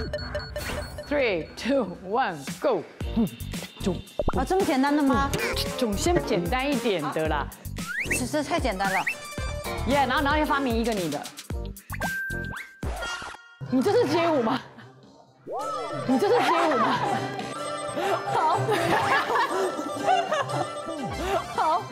3、2、1 ，Go！ 啊，这么简单的吗？ 总先简单一点的啦。 这太简单了。 耶，然后要发明一个你的。你这是街舞吗？你这是街舞吗？好。好。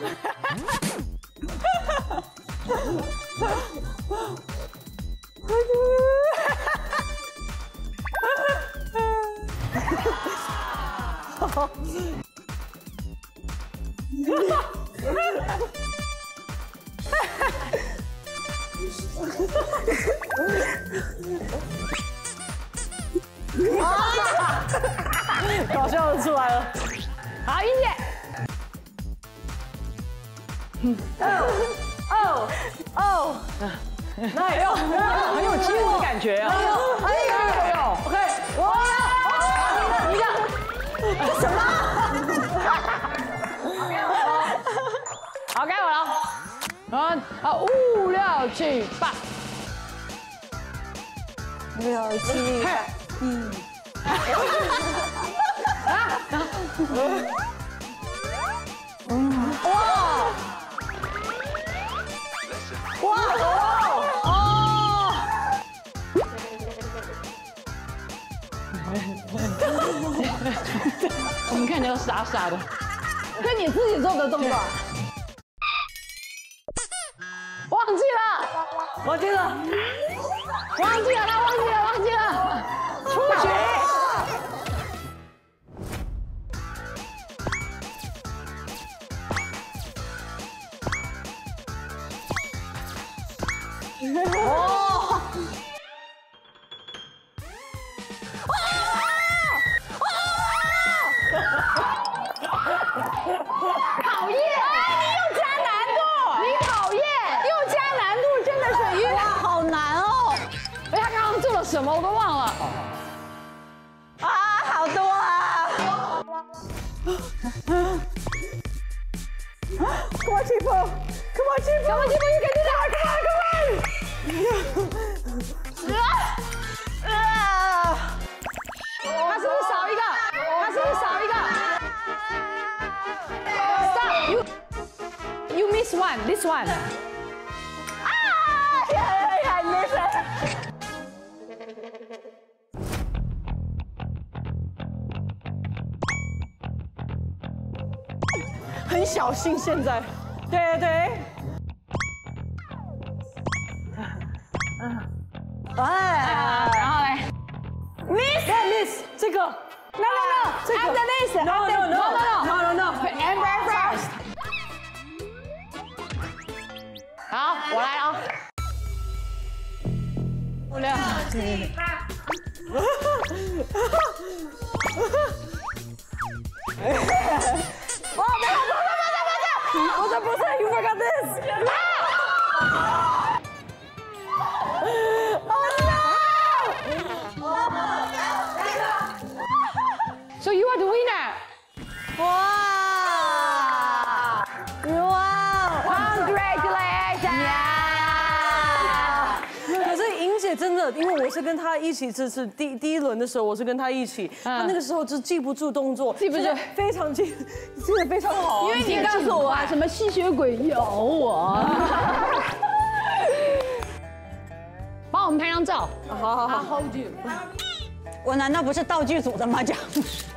搞笑的出来了。好，英姐。那也有很有街舞的感觉啊！哎呦 ，OK， 哇，一个，这什么？好，该我了。5、6、7、8。 6、7、8。 我们看起来都傻傻的，跟你自己做的动作。忘记了，他忘记了，出局。哦。讨厌！你又加难度，你讨厌，又加难度，真的是哇，好难哦！ 哎，他刚刚做了什么我都忘了。 啊，好多啊！Come on, Chifu! Come on, Chifu! Come on, Chifu! You can do that! Come on, come on! 他是不是少一个？他是不是少一个 ？Stop! You miss one. This one. I miss it. 很小心，现在。对对。 哎， 然后嘞 ，miss 这个 ，no， 这个 after this, no， Amber first。好，我来了。5、6、7、 哦，不是 ，You forgot this。 So you are the winner. 哇 ，Congratulations！ 可是莹姐真的，因为我是跟她一起，这是第一轮的时候，我是跟她一起，她那个时候就记不住动作， 记不住， 非常记得非常好。 因为你告诉我什么吸血鬼咬我。帮我们拍张照。 好 ，Hold you。 我难道不是道具组的吗？这样。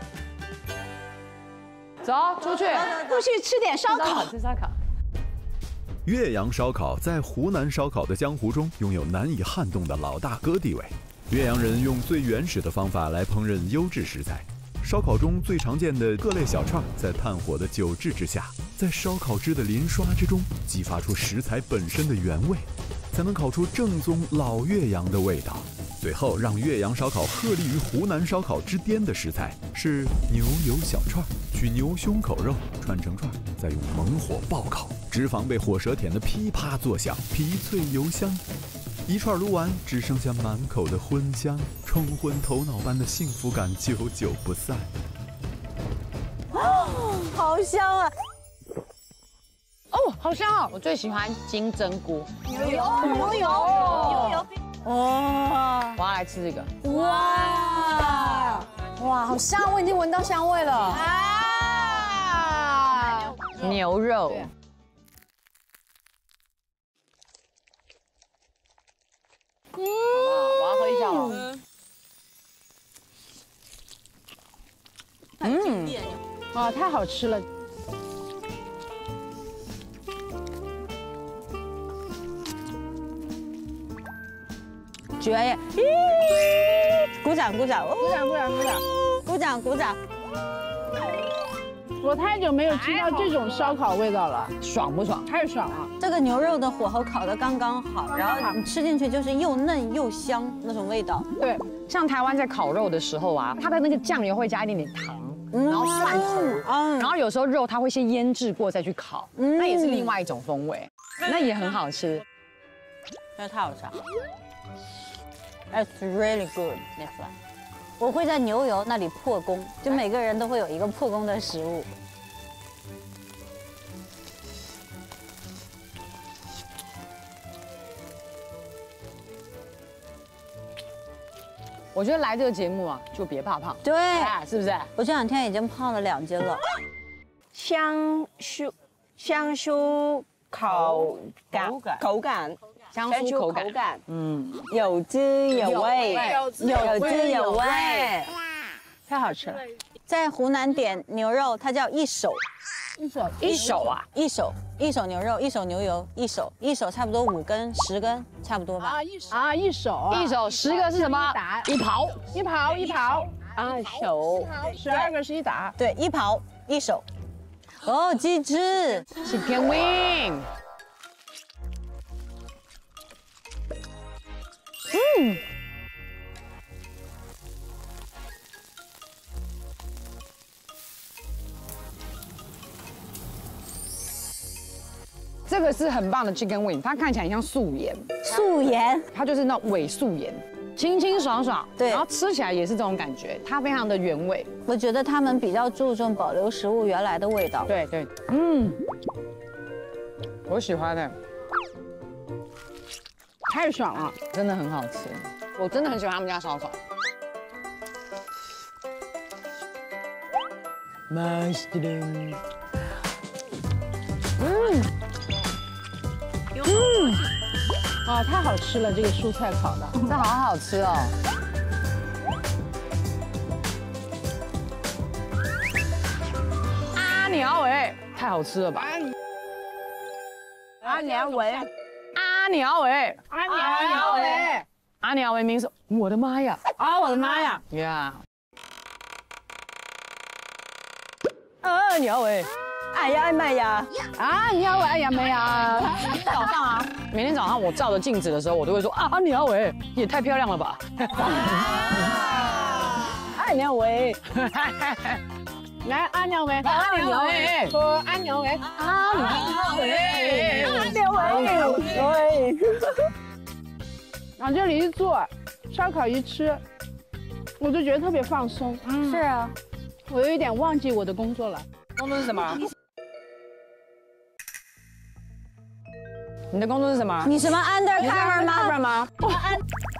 走，出去， 出去吃点烧烤。 吃烧烤。 岳阳烧烤在湖南烧烤的江湖中拥有难以撼动的老大哥地位。岳阳人用最原始的方法来烹饪优质食材，烧烤中最常见的各类小串，在炭火的久置之下，在烧烤汁的淋刷之中，激发出食材本身的原味，才能烤出正宗老岳阳的味道。最后，让岳阳烧烤鹤立于湖南烧烤之巅的食材是牛油小串，取牛胸口肉串成串，再用猛火爆烤，脂肪被火舌舔得噼啪作响，皮脆油香。一串撸完，只剩下满口的荤香，冲昏头脑般的幸福感久久不散。 好香啊！ 哦，好香哦！我最喜欢金针菇。 牛油。 哦，我要来吃这个。 哇！ 哇，好香，我已经闻到香味了。啊，牛肉。我要喝一下了。 啊，太好吃了。绝耶！鼓掌鼓掌，鼓掌鼓掌鼓掌，鼓掌鼓掌。 我太久没有吃到这种烧烤味道了， 爽不爽？ 太爽了！ 这个牛肉的火候烤得刚刚好，然后你吃进去就是又嫩又香那种味道。 对，像台湾在烤肉的时候啊，它的那个酱油会加一点点糖，然后蒜头，然后有时候肉它会先腌制过再去烤，那也是另外一种风味，那也很好吃。 那太好吃了。That's really good next one。我会在牛油那里破功，就每个人都会有一个破功的食物。 我觉得来这个节目啊，就别怕胖， 对， 是不是？ 我这2天已经胖了2斤了。 香酥口感， 香酥口感， 有滋有味，有滋有味， 太好吃了。 在湖南点牛肉，它叫一手， 一手啊， 一手牛肉，一手牛油，一手差不多5根10根，差不多吧。 一手 10个是什么？一刨啊手 ，12个是一打。 对，一刨一手。哦，鸡翅。 ，Chicken wing。这个是很棒的 chicken wing， 它看起来很像素颜， 素颜， 它就是那种伪素颜，清清爽爽， 对然后吃起来也是这种感觉，它非常的原味。 我觉得他们比较注重保留食物原来的味道。 对，我喜欢的， 太爽了， 真的很好吃，我真的很喜欢他们家烧烤。 啊，太好吃了，这个蔬菜烤的。 这好好吃哦。阿鸟尾，太好吃了吧？ 阿娘尾， 阿鸟尾，阿鸟尾名字，我的妈呀！ 啊，我的妈呀！ 呀！阿鸟尾， 哎呀哎妈呀！ 啊，你要我哎呀没啊？ 早上啊，每天早上我照着镜子的时候，我都会说啊，鸟尾也太漂亮了吧！ 阿娘尾， 来，阿娘尾， 阿鸟尾， 说阿娘尾， 阿鸟尾， 阿娘尾， 往这里一坐，烧烤一吃，我就觉得特别放松。 是啊， 我有一点忘记我的工作了。 工作是什么？你的工作是什么？ 你什么 undercover 吗？ 吗？